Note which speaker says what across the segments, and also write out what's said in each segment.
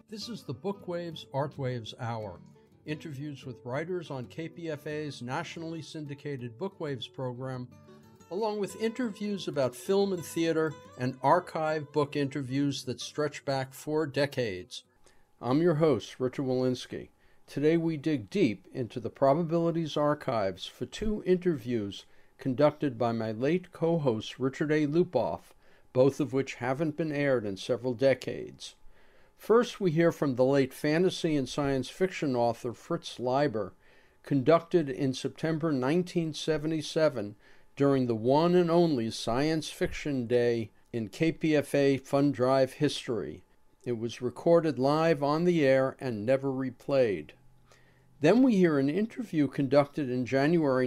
Speaker 1: This is the Bookwaves, Artwaves Hour. Interviews with writers on KPFA's nationally syndicated Bookwaves program, along with interviews about film and theater and archive book interviews that stretch back 4 decades. I'm your host, Richard Wolinsky. Today we dig deep into the Probabilities Archives for 2 interviews conducted by my late co-host Richard A. Lupoff, both of which haven't been aired in several decades. First, we hear from the late fantasy and science fiction author Fritz Leiber, conducted in September 1977 during the one and only Science Fiction Day in KPFA Fund Drive history. It was recorded live on the air and never replayed. Then we hear an interview conducted in January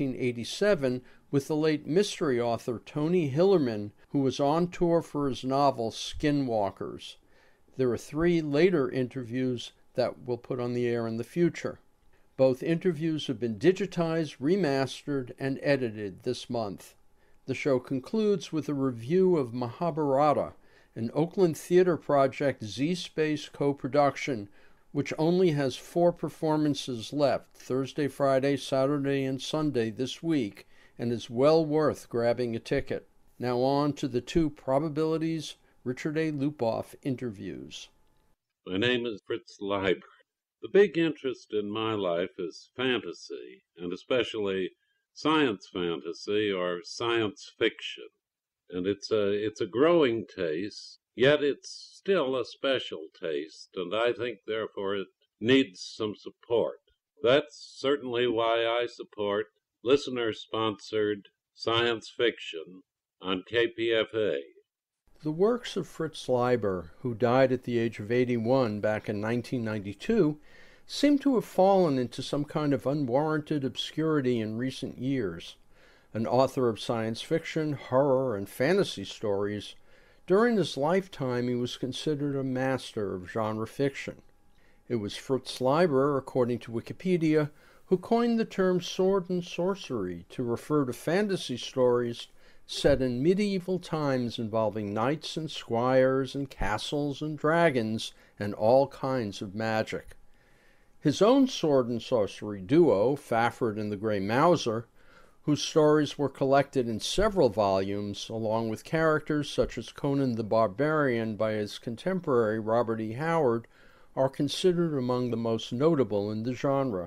Speaker 1: 1987 with the late mystery author Tony Hillerman, who was on tour for his novel Skinwalkers. There are 3 later interviews that we'll put on the air in the future. Both interviews have been digitized, remastered, and edited this month. The show concludes with a review of Mahabharata, an Oakland Theater Project Z-Space co-production, which only has 4 performances left, Thursday, Friday, Saturday, and Sunday this week, and is well worth grabbing a ticket. Now on to the 2 Probabilities Richard A. Lupoff interviews.
Speaker 2: My name is Fritz Leiber. The big interest in my life is fantasy, and especially science fantasy or science fiction. And it's a growing taste, yet it's still a special taste, and I think therefore it needs some support. That's certainly why I support listener-sponsored science fiction on KPFA.
Speaker 1: The works of Fritz Leiber, who died at the age of 81 back in 1992, seem to have fallen into some kind of unwarranted obscurity in recent years. An author of science fiction, horror, and fantasy stories, during his lifetime he was considered a master of genre fiction. It was Fritz Leiber, according to Wikipedia, who coined the term sword and sorcery to refer to fantasy stories set in medieval times involving knights and squires and castles and dragons and all kinds of magic. His own sword and sorcery duo, Fafhrd and the Grey Mouser, whose stories were collected in several volumes, along with characters such as Conan the Barbarian by his contemporary Robert E. Howard, are considered among the most notable in the genre.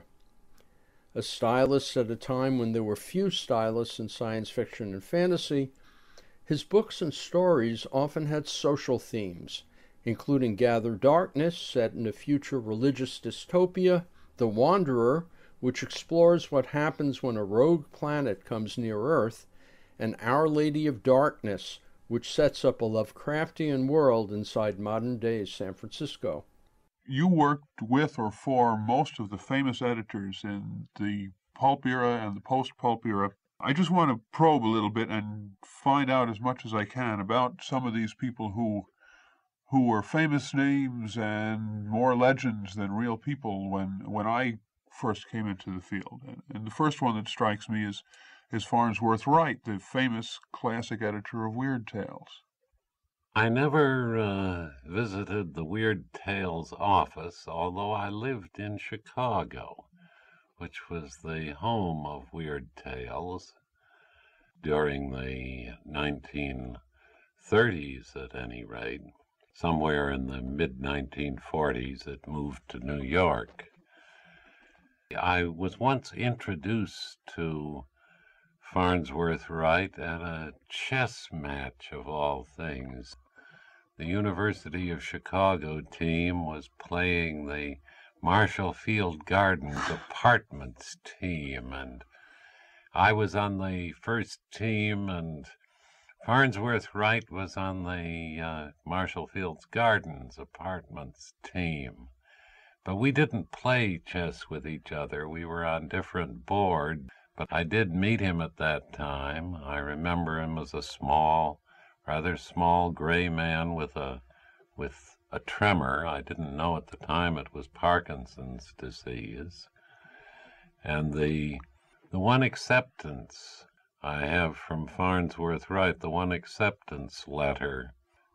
Speaker 1: A stylist at a time when there were few stylists in science fiction and fantasy, his books and stories often had social themes, including Gather Darkness, set in a future religious dystopia, The Wanderer, which explores what happens when a rogue planet comes near Earth, and Our Lady of Darkness, which sets up a Lovecraftian world inside modern-day San Francisco.
Speaker 3: You worked with or for most of the famous editors in the pulp era and the post-pulp era. I just want to probe a little bit and find out as much as I can about some of these people who were famous names and more legends than real people when I first came into the field. And the first one that strikes me is Farnsworth Wright, the famous classic editor of Weird Tales.
Speaker 2: I never visited the Weird Tales office, although I lived in Chicago, which was the home of Weird Tales during the 1930s at any rate. Somewhere in the mid-1940s it moved to New York. I was once introduced to Farnsworth Wright at a chess match of all things. The University of Chicago team was playing the Marshall Field Gardens Apartments team, and I was on the first team, and Farnsworth Wright was on the Marshall Field Gardens Apartments team. But we didn't play chess with each other. We were on different boards, but I did meet him at that time. I remember him as a rather small gray man with a tremor. I didn't know at the time it was Parkinson's disease. And the one acceptance I have from Farnsworth Wright, the one acceptance letter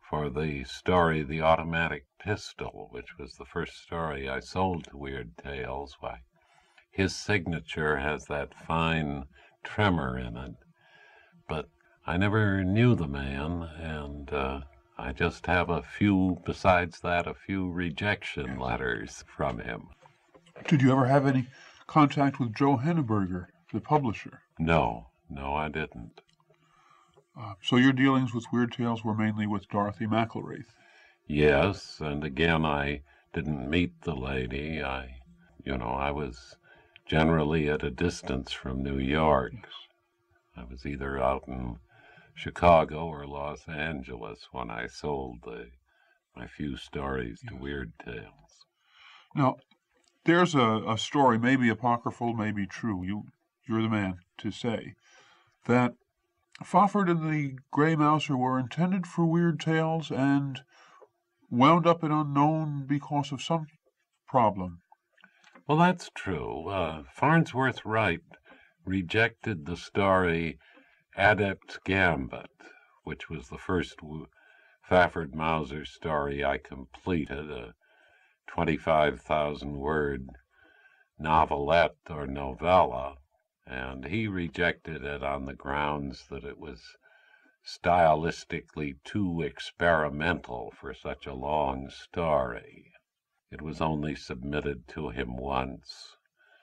Speaker 2: for the story The Automatic Pistol, which was the first story I sold to Weird Tales. Why, his signature has that fine tremor in it. But I never knew the man, and I just have a few rejection letters from him.
Speaker 3: Did you ever have any contact with Joe Henneberger, the publisher?
Speaker 2: No, I didn't.
Speaker 3: So your dealings with Weird Tales were mainly with Dorothy McElraith?
Speaker 2: Yes, and again, I didn't meet the lady. I was generally at a distance from New York.
Speaker 3: Yes.
Speaker 2: I was either out in Chicago or Los Angeles when I sold my few stories to Weird Tales.
Speaker 3: Now, there's a story, maybe apocryphal, maybe true, you're the man to say, that Fafhrd and the Grey Mouser were intended for Weird Tales and wound up in Unknown because of some problem.
Speaker 2: Well, that's true. Farnsworth Wright rejected the story Adept Gambit, which was the first Fafhrd Mauser story I completed, a 25,000-word novelette or novella, and he rejected it on the grounds that it was stylistically too experimental for such a long story. It was only submitted to him once.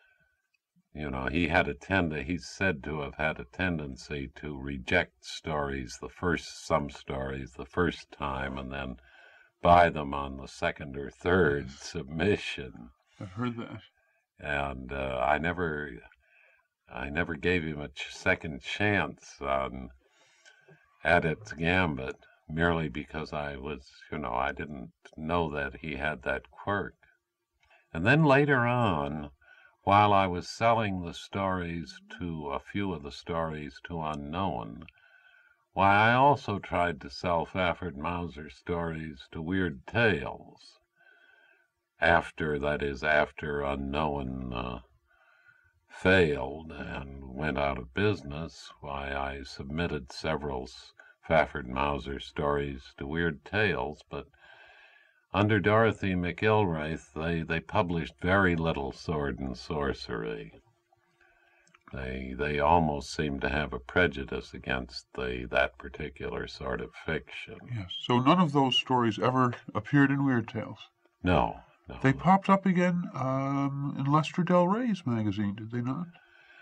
Speaker 2: He's said to have had a tendency to reject some stories the first time and then buy them on the second or third submission.
Speaker 3: I've heard that.
Speaker 2: And I never gave him a second chance on Adept Gambit, merely because I didn't know that he had that quirk. And then later on, while I was selling a few of the stories to Unknown, I also tried to sell Fafhrd Mauser stories to Weird Tales. After Unknown failed and went out of business, I submitted several Fafhrd Mauser stories to Weird Tales, but under Dorothy McElraith, they published very little sword and sorcery. They almost seemed to have a prejudice against that particular sort of fiction.
Speaker 3: Yes. So none of those stories ever appeared in Weird Tales?
Speaker 2: No.
Speaker 3: They popped up again in Lester Del Rey's magazine, did they not?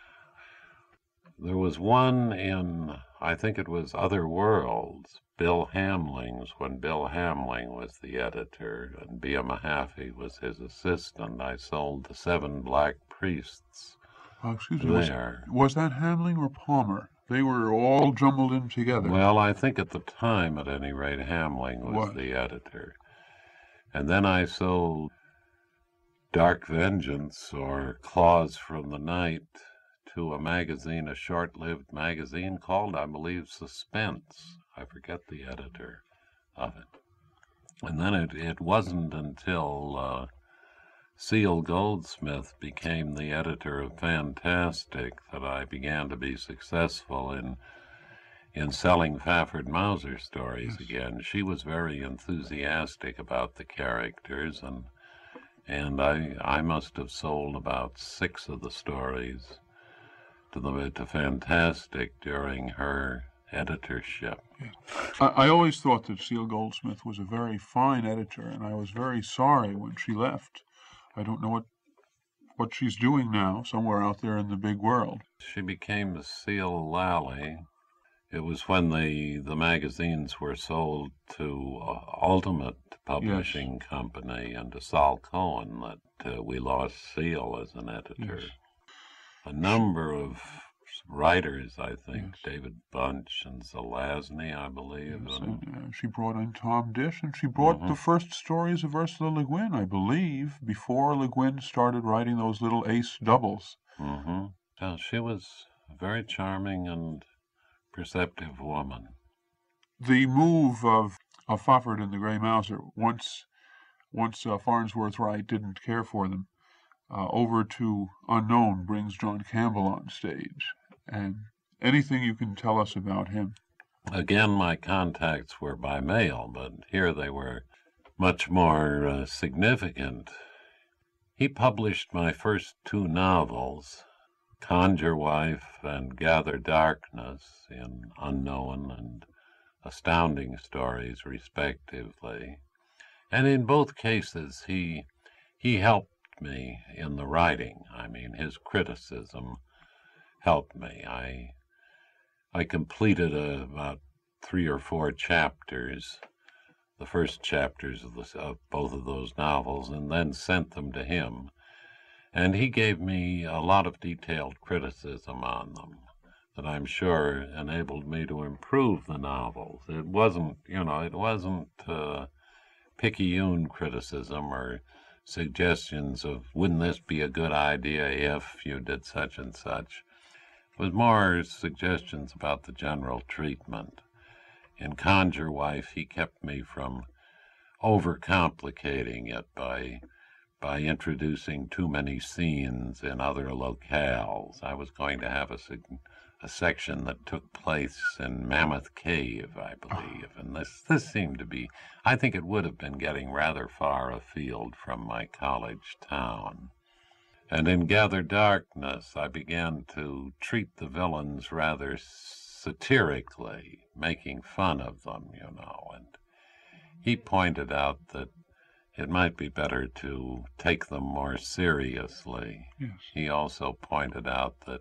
Speaker 2: There was one in, I think it was Other Worlds, Bill Hamling's, when Bill Hamling was the editor and Bea Mahaffey was his assistant. I sold The Seven Black Priests.
Speaker 3: Excuse me, was that Hamling or Palmer? They were all jumbled in together.
Speaker 2: Well, I think at the time, at any rate, Hamling was the editor. And then I sold Dark Vengeance or Claws from the Night to a short-lived magazine called, I believe, Suspense. I forget the editor of it. And then it wasn't until Seal Goldsmith became the editor of Fantastic that I began to be successful in selling Fafhrd Mauser stories again. She was very enthusiastic about the characters, and I must have sold about 6 of the stories to Fantastic during her editorship.
Speaker 3: I always thought that Seal Goldsmith was a very fine editor, and I was very sorry when she left. I don't know what she's doing now, somewhere out there in the big world.
Speaker 2: She became Seal Lally. It was when the magazines were sold to Ultimate Publishing Company and to Sol Cohen that we lost Seal as an editor. Yes. A number of writers, I think, David Bunch and Zelazny, I believe.
Speaker 3: Yes, and she brought in Tom Dish, and she brought the first stories of Ursula Le Guin, I believe, before Le Guin started writing those little ace doubles.
Speaker 2: Well, she was a very charming and perceptive woman.
Speaker 3: The move of Fafhrd and the Grey Mouser, once Farnsworth Wright didn't care for them, over to Unknown brings John Campbell on stage. And anything you can tell us about him?
Speaker 2: Again, my contacts were by mail, but here they were much more significant. He published my first two novels, Conjure Wife and Gather Darkness, in Unknown and Astounding Stories, respectively. And in both cases, he helped me in the writing. I mean, his criticism helped me. I completed about 3 or 4 chapters, the first chapters of both of those novels, and then sent them to him. And he gave me a lot of detailed criticism on them that I'm sure enabled me to improve the novels. It wasn't, picayune criticism or suggestions of, wouldn't this be a good idea if you did such and such. It was more suggestions about the general treatment. In Conjure Wife, he kept me from overcomplicating it by introducing too many scenes in other locales. I was going to have a section that took place in Mammoth Cave, I believe, and this seemed to be, I think it would have been getting rather far afield from my college town. And in Gather Darkness, I began to treat the villains rather satirically, making fun of them, and he pointed out that it might be better to take them more seriously.
Speaker 3: Yes.
Speaker 2: He also pointed out that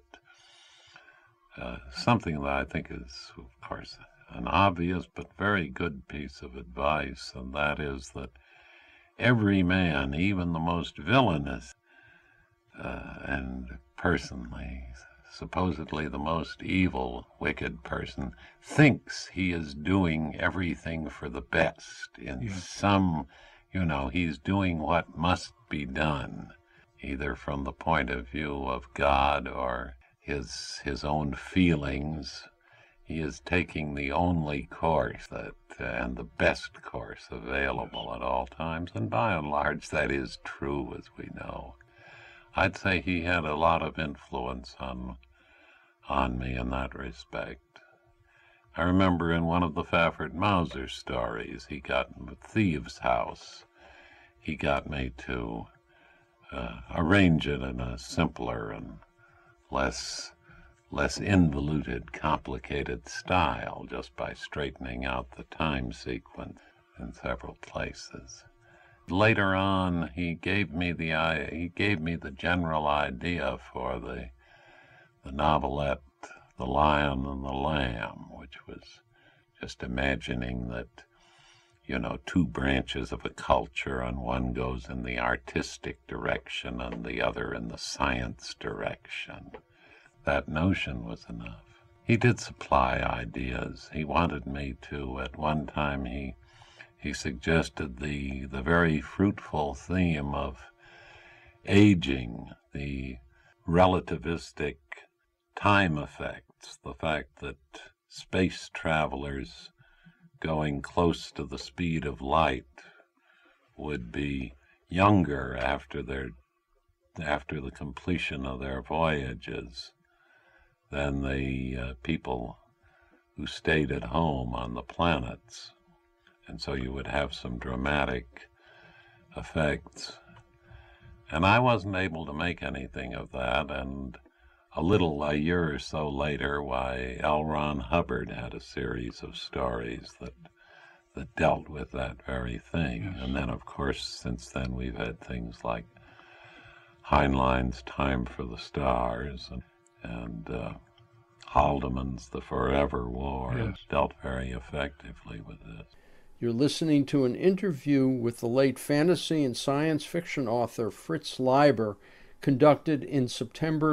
Speaker 2: something that I think is, of course, an obvious but very good piece of advice, and that is that every man, even the most villainous and personally, supposedly the most evil, wicked person, thinks he is doing everything for the best in some, he's doing what must be done, either from the point of view of God or his own feelings. He is taking the only course and the best course available at all times, and by and large that is true, as we know. I'd say he had a lot of influence on me in that respect. I remember in one of the Fafhrd Mauser stories, Thieves' House, he got me to arrange it in a simpler and less involuted, complicated style, just by straightening out the time sequence in several places. Later on, he gave me the general idea for the novelette, The Lion and the Lamb, which was just imagining that, two branches of a culture, and one goes in the artistic direction and the other in the science direction. That notion was enough. He did supply ideas. He wanted me to, at one time, he suggested the very fruitful theme of aging, the relativistic time effects, the fact that space travelers going close to the speed of light would be younger after the completion of their voyages than the people who stayed at home on the planets. And so you would have some dramatic effects. And I wasn't able to make anything of that, and a year or so later, L. Ron Hubbard had a series of stories that dealt with that very thing. Yes. And then, of course, since then we've had things like Heinlein's Time for the Stars and Haldeman's The Forever War. Yes. Dealt very effectively with this.
Speaker 1: You're listening to an interview with the late fantasy and science fiction author Fritz Leiber, conducted in September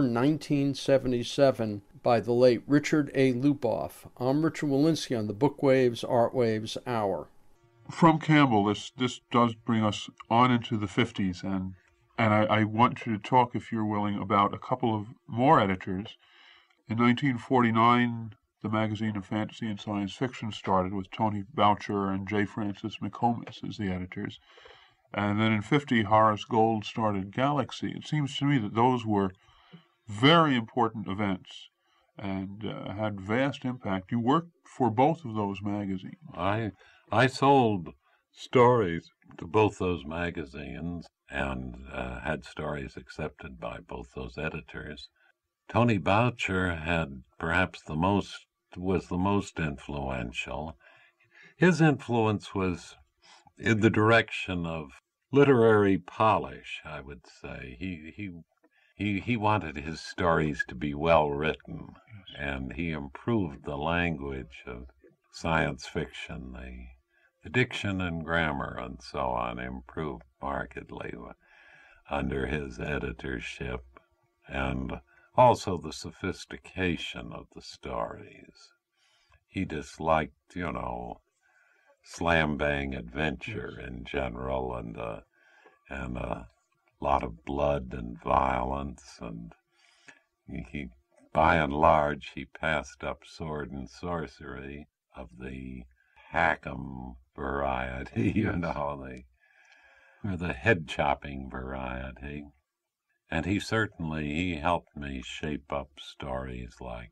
Speaker 1: 1977 by the late Richard A. Lupoff. I'm Richard Wolinsky on the Bookwaves, Artwaves Hour.
Speaker 3: From Campbell, this does bring us on into the 50s, and I want you to talk, if you're willing, about a couple of more editors. In 1949, the magazine of fantasy and science fiction started with Tony Boucher and J. Francis McComas as the editors. And then in 50, Horace Gold started Galaxy. It seems to me that those were very important events and had vast impact. You worked for both of those magazines.
Speaker 2: I sold stories to both those magazines and had stories accepted by both those editors. Tony Boucher had perhaps was the most influential. His influence was in the direction of literary polish, I would say. He wanted his stories to be well written, and he improved the language of science fiction, the diction and grammar and so on improved markedly under his editorship, and also the sophistication of the stories. He disliked, slam-bang adventure in general, and a lot of blood and violence, and he, by and large, he passed up sword and sorcery of the hack-'em variety, or the head-chopping variety. And he helped me shape up stories like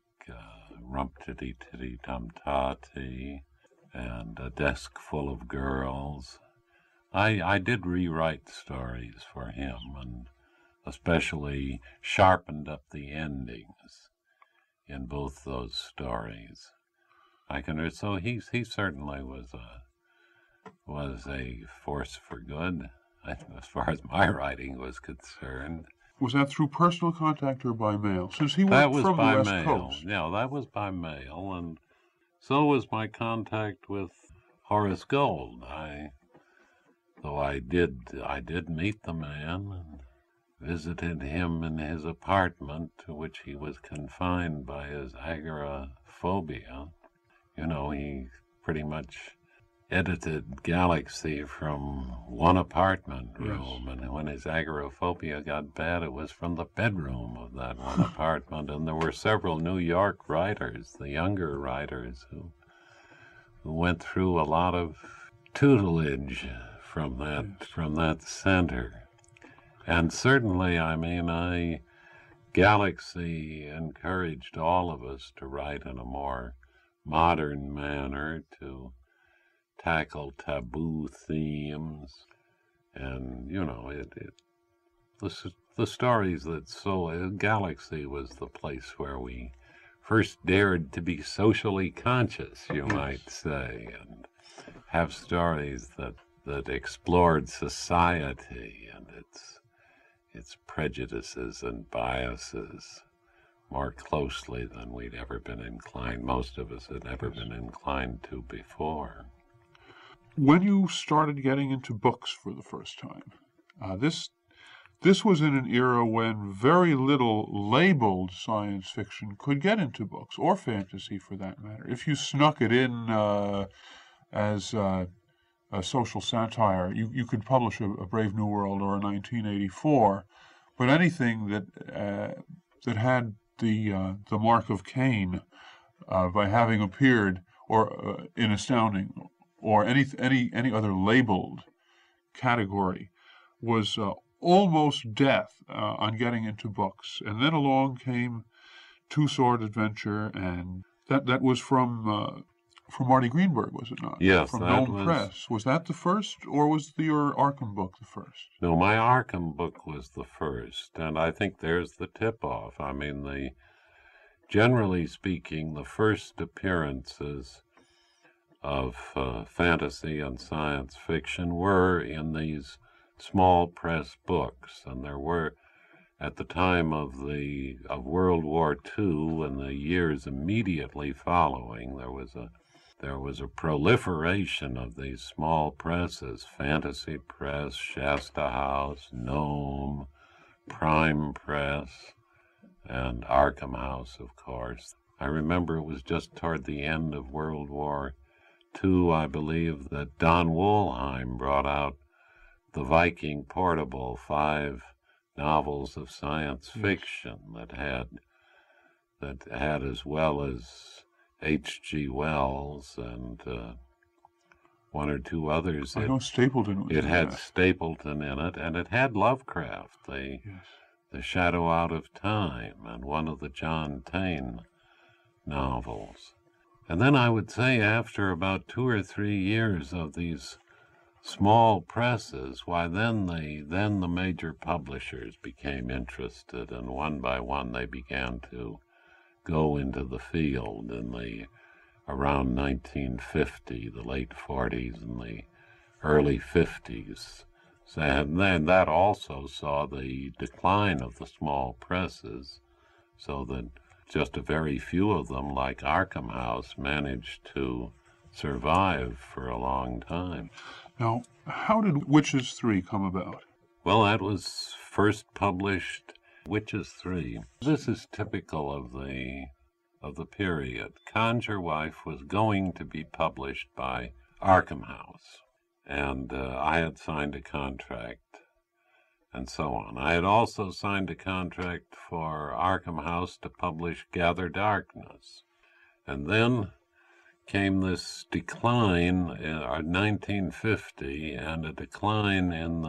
Speaker 2: Rum-Titty-Titty-Tum-Tatty and A Desk Full of Girls. I did rewrite stories for him, and especially sharpened up the endings in both those stories. So he certainly was a force for good, as far as my writing was concerned.
Speaker 3: Was that through personal contact or by mail? Since he worked from the West Coast.
Speaker 2: Yeah, that was by mail, and so was my contact with Horace Gold. Though I did meet the man and visited him in his apartment, to which he was confined by his agoraphobia. He pretty much edited Galaxy from one apartment room, and when his agoraphobia got bad, it was from the bedroom of that one apartment. And there were several New York writers, the younger writers, who went through a lot of tutelage from that center. And certainly, Galaxy encouraged all of us to write in a more modern manner, to tackle taboo themes, and the stories that Galaxy was the place where we first dared to be socially conscious, you might say, and have stories that explored society and its prejudices and biases more closely than we'd ever been inclined, most of us had ever been inclined to before.
Speaker 3: When you started getting into books for the first time, this was in an era when very little labeled science fiction could get into books, or fantasy for that matter. If you snuck it in as a social satire, you could publish a Brave New World or a 1984, but anything that had the mark of Cain by having appeared or in Astounding, or any other labeled category, was almost death on getting into books. And then along came Two Sword Adventure, and that was from Marty Greenberg, was it not?
Speaker 2: Yes,
Speaker 3: from Gnome Press. Was that the first, or was your Arkham book the first?
Speaker 2: No, my Arkham book was the first, and I think there's the tip-off. Generally speaking, the first appearances of fantasy and science fiction were in these small press books, and there were, at the time of World War II and the years immediately following, there was a proliferation of these small presses: Fantasy Press, Shasta House, Gnome, Prime Press, and Arkham House, of course. I remember it was just toward the end of World War II, I believe, that Don Wollheim brought out the Viking Portable, 5 novels of science fiction that had as well as H.G. Wells and one or two others.
Speaker 3: I know Stapleton was
Speaker 2: it had Stapleton in it, and it had Lovecraft, the Shadow Out of Time, and one of the John Taine novels. And then I would say after about 2 or 3 years of these small presses, why then the major publishers became interested, and one by one they began to go into the field in the around 1950, the late 40s and the early 50s. And then that also saw the decline of the small presses, so that just a very few of them, like Arkham House, managed to survive for a long time.
Speaker 3: Now, how did Witches 3 come about?
Speaker 2: Well, that was first published, Witches 3. This is typical of the period. Conjure Wife was going to be published by Arkham House, and I had signed a contract, and so on. I had also signed a contract for Arkham House to publish Gather Darkness, and then came this decline in 1950, and a decline in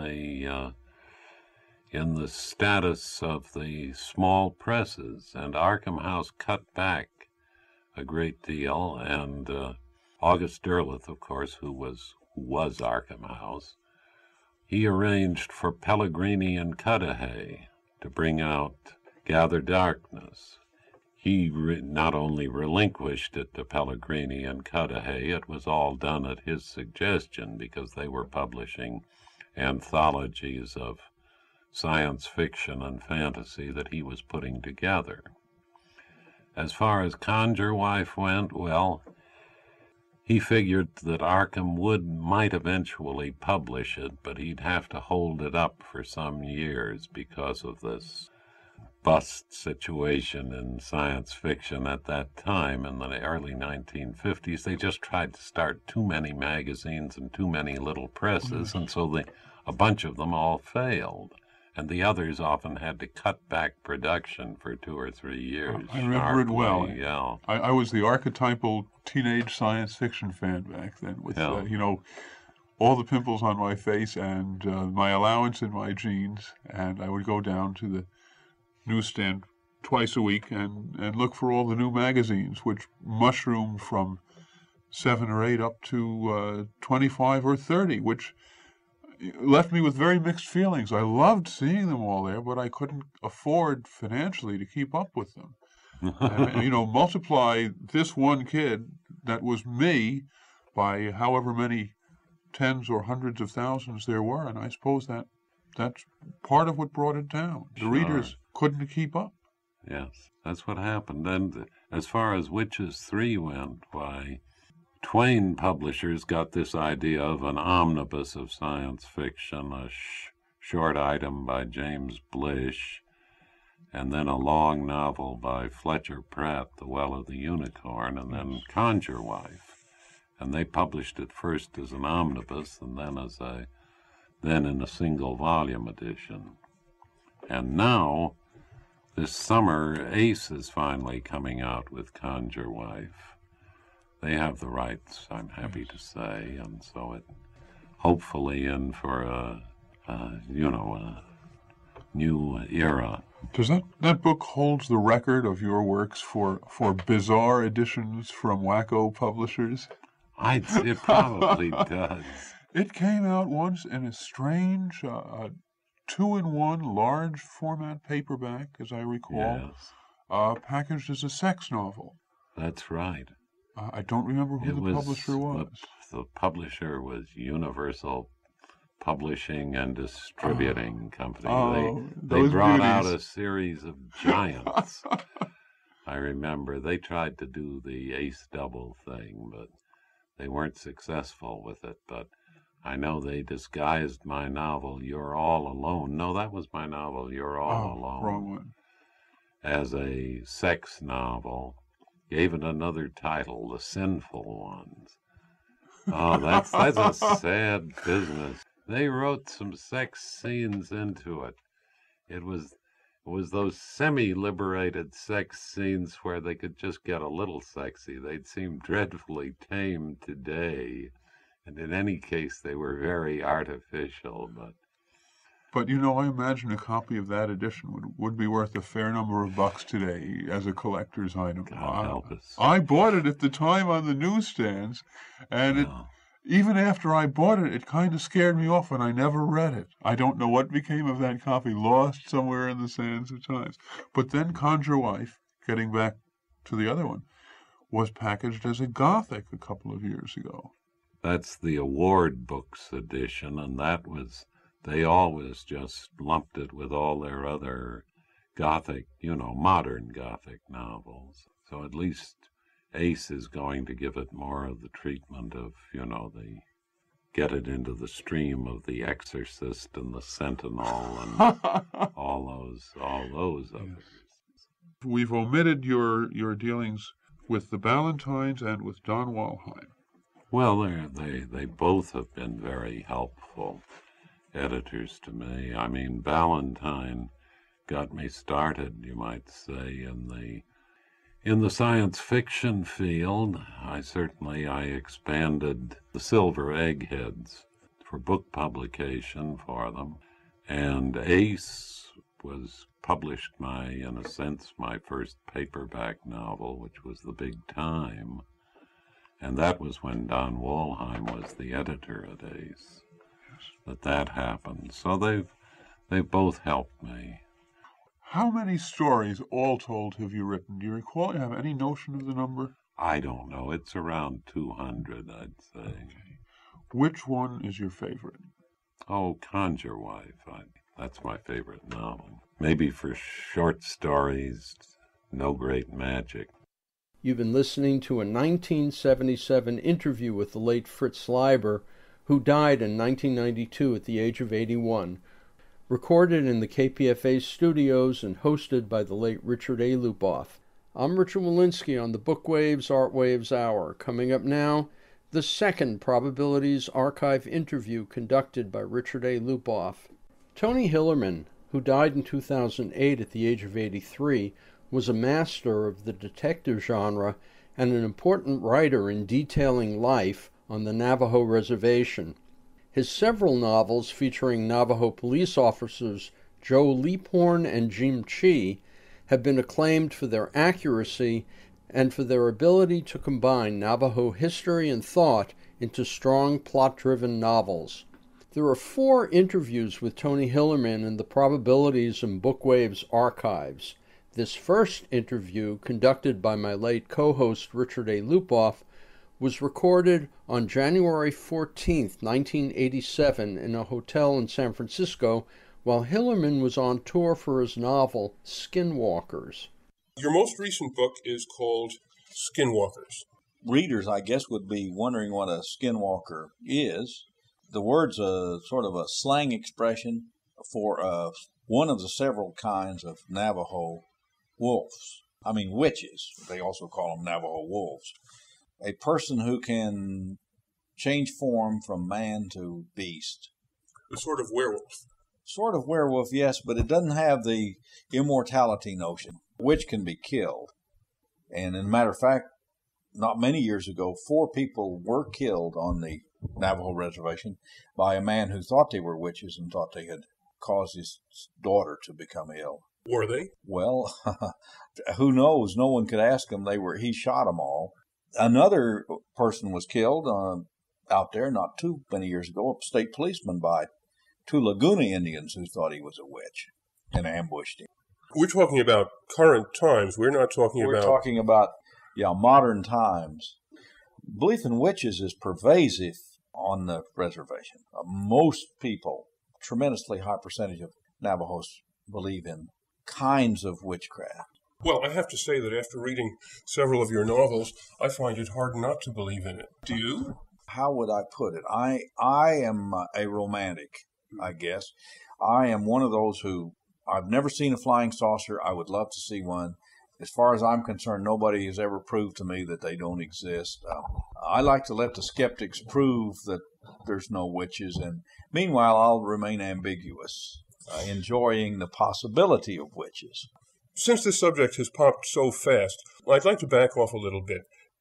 Speaker 2: the status of the small presses, and Arkham House cut back a great deal, and August Derleth, of course, who was Arkham House, he arranged for Pellegrini and Cudahy to bring out Gather Darkness. He not only relinquished it to Pellegrini and Cudahy, it was all done at his suggestion, because they were publishing anthologies of science fiction and fantasy that he was putting together. As far as Conjure Wife went, well, he figured that Arkham might eventually publish it, but he'd have to hold it up for some years because of this bust situation in science fiction at that time. In the early 1950s, they just tried to start too many magazines and too many little presses, and so a bunch of them all failed, and the others often had to cut back production for 2 or 3 years.
Speaker 3: I remember it well.
Speaker 2: Yeah.
Speaker 3: I was the archetypal teenage science fiction fan back then, with all the pimples on my face and my allowance in my jeans, and I would go down to the newsstand twice a week and look for all the new magazines, which mushroomed from 7 or 8 up to 25 or 30, which left me with very mixed feelings. I loved seeing them all there, but I couldn't afford financially to keep up with them. And, multiply this one kid that was me by however many tens or hundreds of thousands there were, and I suppose that's part of what brought it down. The readers couldn't keep up.
Speaker 2: Yes, that's what happened. And as far as Witches 3 went, why, Twain Publishers got this idea of an omnibus of science fiction, a short item by James Blish, and then a long novel by Fletcher Pratt, The Well of the Unicorn, and then Conjure Wife. And they published it first as an omnibus, and then in a single volume edition. And now, this summer, Ace is finally coming out with Conjure Wife. They have the rights, I'm happy to say, and so it hopefully in for a new era.
Speaker 3: Does that book holds the record of your works for bizarre editions from wacko publishers?
Speaker 2: It probably does.
Speaker 3: It came out once in a strange 2-in-1 large format paperback, as I recall, packaged as a sex novel.
Speaker 2: That's right.
Speaker 3: I don't remember who the publisher was.
Speaker 2: The publisher was Universal Publishing and Distributing Company. They brought out a series of giants. I remember they tried to do the Ace Double thing, but they weren't successful with it. But I know they disguised my novel, You're All Alone. No, that was my novel, You're All Alone.
Speaker 3: Wrong one.
Speaker 2: As a sex novel. Gave it another title, The Sinful Ones. Oh, that's a sad business. They wrote some sex scenes into it. It was those semi-liberated sex scenes where they could just get a little sexy. They'd seem dreadfully tame today. And in any case, they were very artificial. But
Speaker 3: But, you know, I imagine a copy of that edition would be worth a fair number of bucks today as a collector's item.
Speaker 2: God help us.
Speaker 3: I bought it at the time on the newsstands, and even after I bought it, it kind of scared me off, and I never read it. I don't know what became of that copy, lost somewhere in the sands of times. But then Conjure Wife, getting back to the other one, was packaged as a Gothic a couple of years ago.
Speaker 2: That's the Award Books edition, and that was... They always just lumped it with all their other Gothic, modern Gothic novels. So at least Ace is going to give it more of the treatment of, get it into the stream of The Exorcist and The Sentinel and all those others.
Speaker 3: We've omitted your dealings with the Ballantines and with Don Walheim.
Speaker 2: Well, they both have been very helpful editors to me. I mean, Ballantine got me started, you might say, in the science fiction field. I expanded the Silver Eggheads for book publication for them, and Ace published in a sense, my first paperback novel, which was The Big Time, and that was when Don Walheim was the editor at Ace. That happened. So they've both helped me.
Speaker 3: How many stories, all told, have you written? Do you recall? You have any notion of the number?
Speaker 2: I don't know. It's around 200, I'd say.
Speaker 3: Okay. Which one is your favorite?
Speaker 2: Oh, Conjure Wife. That's my favorite novel. Maybe for short stories, No Great Magic.
Speaker 1: You've been listening to a 1977 interview with the late Fritz Leiber, who died in 1992 at the age of 81, recorded in the KPFA studios and hosted by the late Richard A. Lupoff. I'm Richard Wolinsky on the Bookwaves, Artwaves Hour. Coming up now, the second Probabilities Archive interview conducted by Richard A. Lupoff. Tony Hillerman, who died in 2008 at the age of 83, was a master of the detective genre and an important writer in detailing life on the Navajo reservation. His several novels featuring Navajo police officers Joe Leaphorn and Jim Chi have been acclaimed for their accuracy and for their ability to combine Navajo history and thought into strong plot-driven novels. There are 4 interviews with Tony Hillerman in the Probabilities and Bookwaves archives. This first interview, conducted by my late co-host Richard A. Lupoff, was recorded on January 14, 1987, in a hotel in San Francisco while Hillerman was on tour for his novel Skinwalkers.
Speaker 4: Your most recent book is called Skinwalkers.
Speaker 5: Readers, I guess, would be wondering what a skinwalker is. The word's a sort of a slang expression for one of the several kinds of Navajo witches. They also call them Navajo wolves. A person who can change form from man to beast.
Speaker 4: A sort of werewolf.
Speaker 5: Sort of werewolf, yes, but it doesn't have the immortality notion. Witch can be killed. And as a matter of fact, not many years ago, 4 people were killed on the Navajo reservation by a man who thought they were witches and thought they had caused his daughter to become ill.
Speaker 4: Were they?
Speaker 5: Well, who knows? No one could ask him. He shot them all. Another person was killed out there not too many years ago, a state policeman, by 2 Laguna Indians who thought he was a witch and ambushed him.
Speaker 4: We're talking about current times. We're
Speaker 5: talking about modern times. Belief in witches is pervasive on the reservation. Most people, tremendously high percentage of Navajos, believe in kinds of witchcraft.
Speaker 4: Well, I have to say that after reading several of your novels, I find it hard not to believe in it. Do you?
Speaker 5: How would I put it? I am a romantic, I guess. I am one of those who, I've never seen a flying saucer. I would love to see one. As far as I'm concerned, nobody has ever proved to me that they don't exist. I like to let the skeptics prove that there's no witches, and meanwhile, I'll remain ambiguous, enjoying the possibility of witches.
Speaker 4: Since this subject has popped so fast, I'd like to back off a little bit.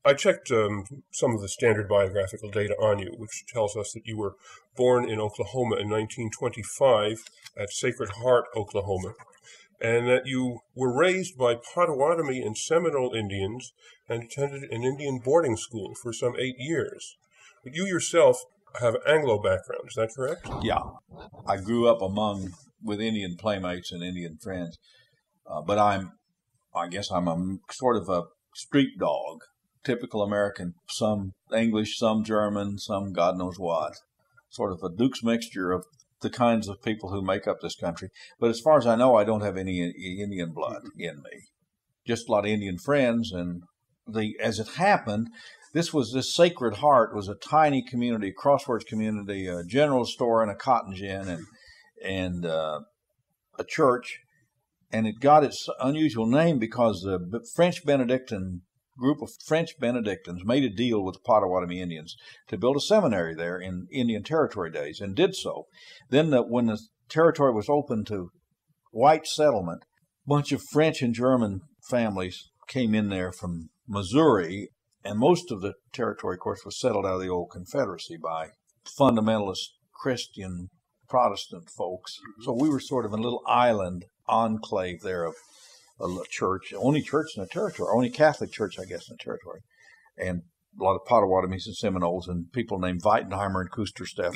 Speaker 4: I checked some of the standard biographical data on you, which tells us that you were born in Oklahoma in 1925 at Sacred Heart, Oklahoma, and that you were raised by Potawatomi and Seminole Indians and attended an Indian boarding school for some 8 years. But you yourself have Anglo background, is that correct?
Speaker 5: Yeah. I grew up with Indian playmates and Indian friends, but I guess I'm a sort of a street dog. Typical American, some English, some German, some God knows what. Sort of a Duke's mixture of the kinds of people who make up this country. But as far as I know, I don't have any Indian blood in me. Just a lot of Indian friends. And as it happened, this Sacred Heart was a tiny community, a crosswords community, a general store and a cotton gin and a church. And it got its unusual name because the French Benedictine group of French Benedictines made a deal with the Potawatomi Indians to build a seminary there in Indian Territory days, and did so. Then when the territory was open to white settlement, a bunch of French and German families came in there from Missouri, and most of the territory, of course, was settled out of the old Confederacy by fundamentalist Christian Protestant folks. So we were sort of a little island enclave there of a church, only church in the territory, only Catholic church, I guess, in the territory, and a lot of Potawatomis and Seminoles and people named Weitenheimer and Kustersteff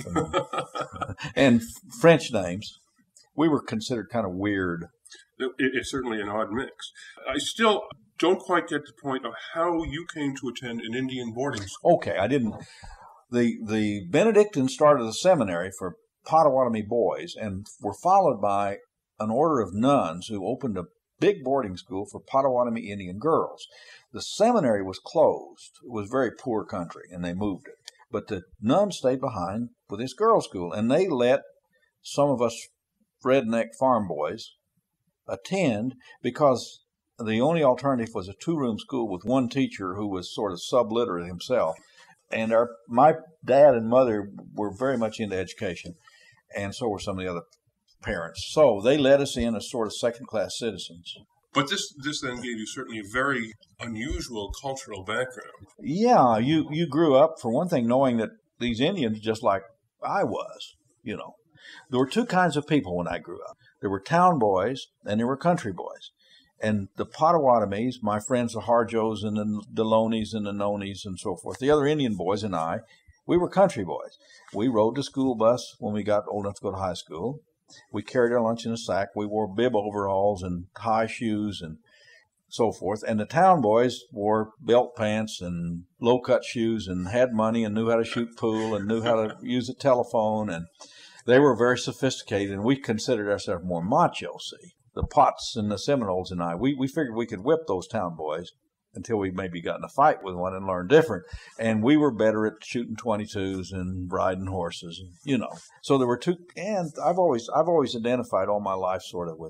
Speaker 5: and French names. We were considered kind of weird.
Speaker 4: It's certainly an odd mix. I still don't quite get the point of how you came to attend an Indian boarding school.
Speaker 5: Okay, I didn't. The Benedictines started a seminary for Potawatomi boys and were followed by an order of nuns who opened a big boarding school for Potawatomi Indian girls. The seminary was closed. It was very poor country, and they moved it. But the nuns stayed behind with this girls' school, and they let some of us redneck farm boys attend because the only alternative was a two-room school with one teacher who was sort of subliterate himself. And my dad and mother were very much into education, and so were some of the other parents. So they let us in as sort of second-class citizens.
Speaker 4: But this then gave you certainly a very unusual cultural background.
Speaker 5: Yeah, you grew up, for one thing, knowing that these Indians, just like I was, you know. There were two kinds of people when I grew up. There were town boys and there were country boys. And the Potawatomis, my friends, the Harjos and the Delonis and the Nonis and so forth, the other Indian boys and I, we were country boys. We rode the school bus when we got old enough to go to high school. We carried our lunch in a sack. We wore bib overalls and high shoes and so forth. And the town boys wore belt pants and low-cut shoes and had money and knew how to shoot pool and knew how to use a telephone. And they were very sophisticated, and we considered ourselves more macho, see. The Potts and the Seminoles and I, we figured we could whip those town boys until we maybe got in a fight with one and learned different. And we were better at shooting 22s and riding horses, you know. So there were two, and I've always identified all my life sort of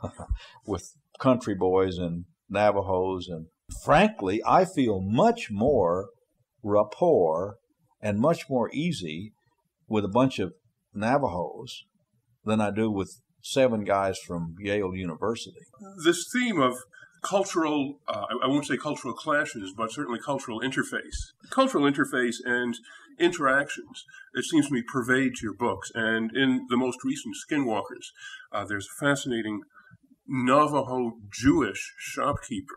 Speaker 5: with country boys and Navajos. And frankly, I feel much more rapport and much more easy with a bunch of Navajos than I do with 7 guys from Yale University.
Speaker 4: This theme of cultural, I won't say cultural clashes, but certainly cultural interface and interactions, it seems to me, pervades your books. And in the most recent Skinwalkers, there's a fascinating Navajo Jewish shopkeeper.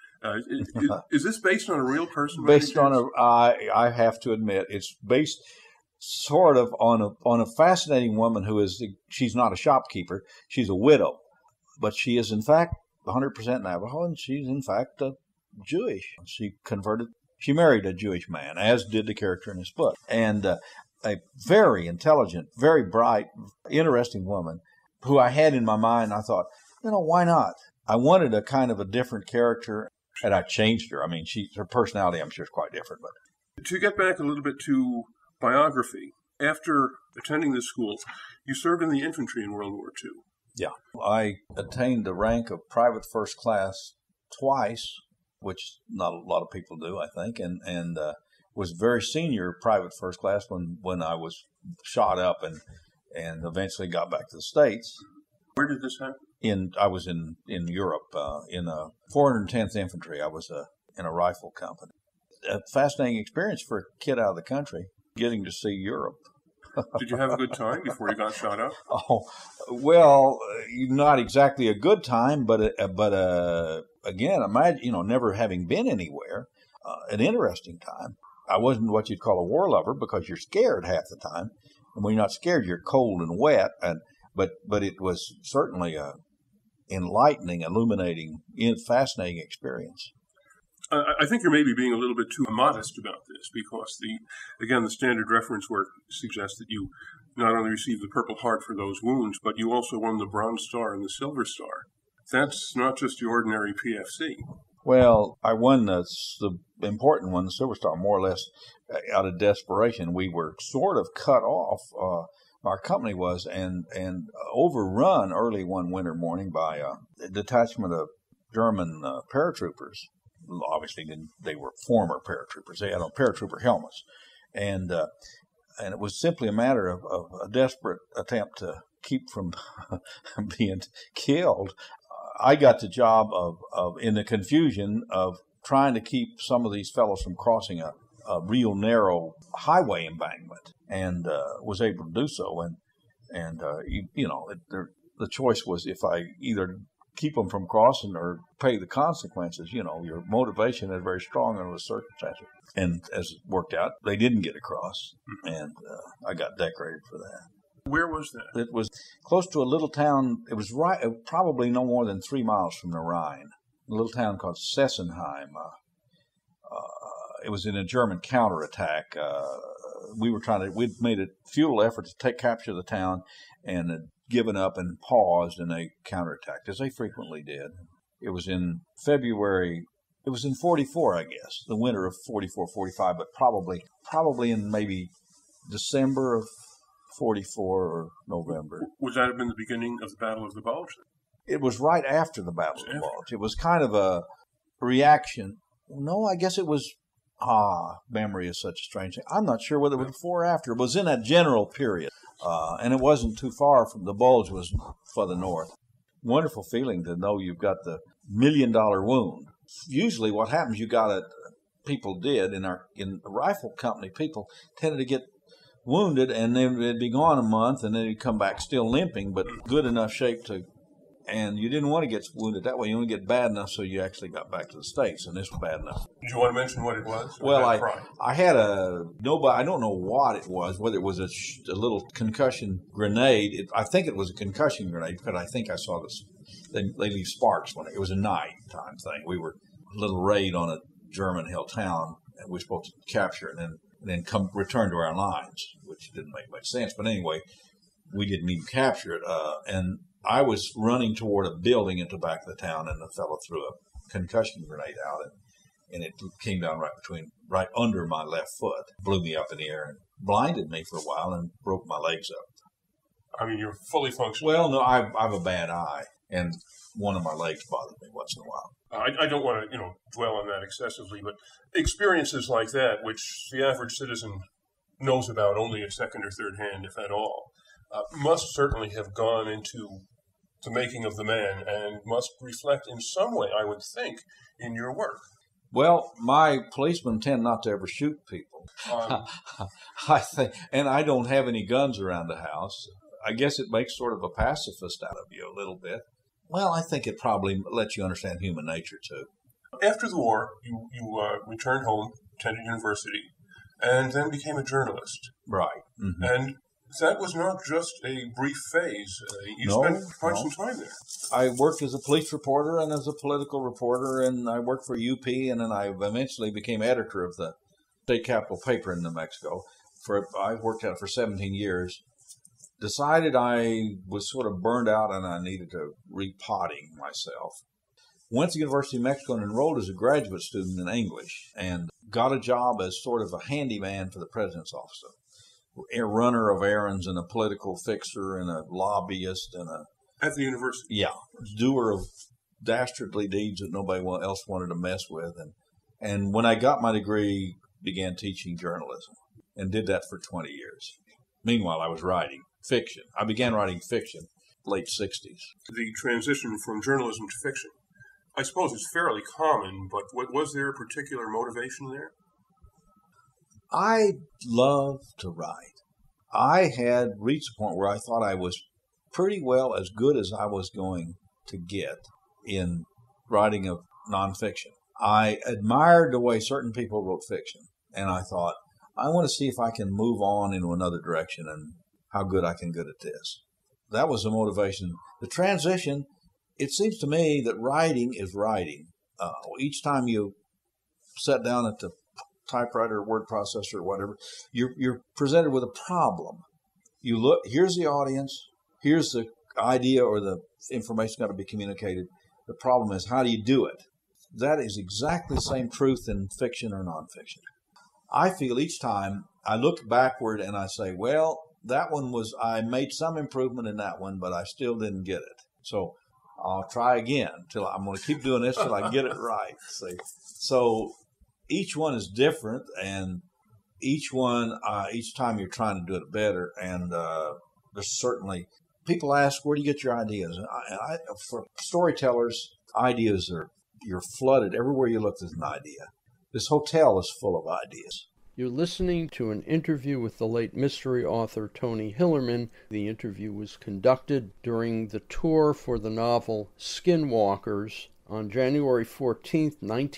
Speaker 4: Is this based on a real person?
Speaker 5: Based on I have to admit, it's based sort of on a fascinating woman she's not a shopkeeper, she's a widow, but she is in fact 100% Navajo, and she's in fact Jewish. She married a Jewish man, as did the character in this book, and a very intelligent, very bright, interesting woman who I had in my mind. I thought, why not? I wanted a kind of a different character, and I changed her. I mean, her personality, I'm sure, is quite different. But
Speaker 4: to get back a little bit to biography, after attending this school, you served in the infantry in World War II.
Speaker 5: Yeah. I attained the rank of private first class twice, which not a lot of people do, I think, and was very senior private first class when I was shot up and eventually got back to the States.
Speaker 4: Where did this happen?
Speaker 5: I was in Europe, in 410th Infantry. I was in a rifle company. a fascinating experience for a kid out of the country, getting to see Europe.
Speaker 4: Did you have a good time before you got shot up?
Speaker 5: Oh, well, not exactly a good time, but again, imagine, never having been anywhere, an interesting time. I wasn't what you'd call a war lover because you're scared half the time. And when you're not scared, you're cold and wet. But it was certainly a enlightening, illuminating, fascinating experience.
Speaker 4: I think you're maybe being a little bit too modest about this because the standard reference work suggests that you not only received the Purple Heart for those wounds, but you also won the Bronze Star and the Silver Star. That's not just your ordinary PFC.
Speaker 5: Well, I won the important one, the Silver Star, more or less out of desperation. We were sort of cut off, our company was, and overrun early one winter morning by a detachment of German paratroopers. Obviously, they were former paratroopers. They had on paratrooper helmets. And it was simply a matter of a desperate attempt to keep from being killed. I got the job of in the confusion of trying to keep some of these fellows from crossing a real narrow highway embankment, and was able to do so. And the choice was if I either keep them from crossing or pay the consequences. Your motivation is very strong under the circumstances. And as it worked out, they didn't get across, and I got decorated for that.
Speaker 4: Where was that?
Speaker 5: It was close to a little town. It was probably no more than 3 miles from the Rhine. A little town called Sessenheim. It was in a German counterattack. We'd made a futile effort to capture the town, and had given up and paused, and they counterattacked, as they frequently did. It was in February. It was in 44, I guess, the winter of 44, 45, but probably in maybe December of 44 or November.
Speaker 4: Would that have been the beginning of the Battle of the Bulge?
Speaker 5: It was right after the Battle of the Bulge. It was kind of a reaction. No, I guess it was, memory is such a strange thing. I'm not sure whether it was before or after. It was in that general period. And it wasn't too far from the Bulge, was further north. Wonderful feeling to know you've got the $1 million wound. Usually what happens, people did in the rifle company, people tended to get wounded and they'd be gone a month and then they'd come back still limping, but good enough shape and you didn't want to get wounded that way. You want to get bad enough so you actually got back to the States, and this was bad enough.
Speaker 4: Do you want to mention what it was?
Speaker 5: Well, I had I don't know what it was, whether it was a little concussion grenade. I think it was a concussion grenade because I think I saw this. They leave sparks when it was a nighttime thing. We were a little raid on a German-held town, and we were supposed to capture it and then return to our lines, which didn't make much sense. But anyway, we didn't even capture it. And I was running toward a building at the back of the town, and the fellow threw a concussion grenade out, and it came down right under my left foot, blew me up in the air, and blinded me for a while, and broke my legs up.
Speaker 4: I mean, you're fully functional.
Speaker 5: Well, no, I have a bad eye, and one of my legs bothered me once in a while.
Speaker 4: I don't want to, dwell on that excessively, but experiences like that, which the average citizen knows about only at second or third hand, if at all, must certainly have gone into the making of the man and must reflect in some way, I would think, in your work.
Speaker 5: Well, my policemen tend not to ever shoot people. I think, and I don't have any guns around the house. I guess it makes sort of a pacifist out of you a little bit. Well, I think it probably lets you understand human nature, too.
Speaker 4: After the war, you returned home, attended university, and then became a journalist.
Speaker 5: Right. Mm-hmm.
Speaker 4: And that was not just a brief phase. You spent quite some time there.
Speaker 5: I worked as a police reporter and as a political reporter, and I worked for UP, and then I eventually became editor of the state capital paper in New Mexico. I worked at it for 17 years. Decided I was sort of burned out and I needed to repotting myself. Went to the University of Mexico and enrolled as a graduate student in English and got a job as sort of a handyman for the president's office. A runner of errands and a political fixer and a lobbyist and
Speaker 4: at the university?
Speaker 5: Yeah. Doer of dastardly deeds that nobody else wanted to mess with. And when I got my degree, began teaching journalism and did that for 20 years. Meanwhile, I was writing fiction. I began writing fiction late 60s.
Speaker 4: The transition from journalism to fiction, I suppose it's fairly common, but was there a particular motivation there?
Speaker 5: I love to write. I had reached a point where I thought I was pretty well as good as I was going to get in writing of nonfiction. I admired the way certain people wrote fiction, and I thought, I want to see if I can move on into another direction and how good I can get at this. That was the motivation. The transition, it seems to me that writing is writing. Each time you sit down at the typewriter, word processor, or whatever, you're presented with a problem. You look, here's the audience, here's the idea or the information got to be communicated. The problem is, how do you do it? That is exactly the same truth in fiction or nonfiction. I feel each time I look backward and I say, well, that one was, I made some improvement in that one, but I still didn't get it. So I'll try again till I'm going to keep doing this till I get it right. See? So each one is different, and each one, each time you're trying to do it better. And there's certainly, people ask, where do you get your ideas? And for storytellers, ideas are, you're flooded. Everywhere you look, there's an idea. This hotel is full of ideas.
Speaker 1: You're listening to an interview with the late mystery author Tony Hillerman. The interview was conducted during the tour for the novel Skinwalkers on January 14th,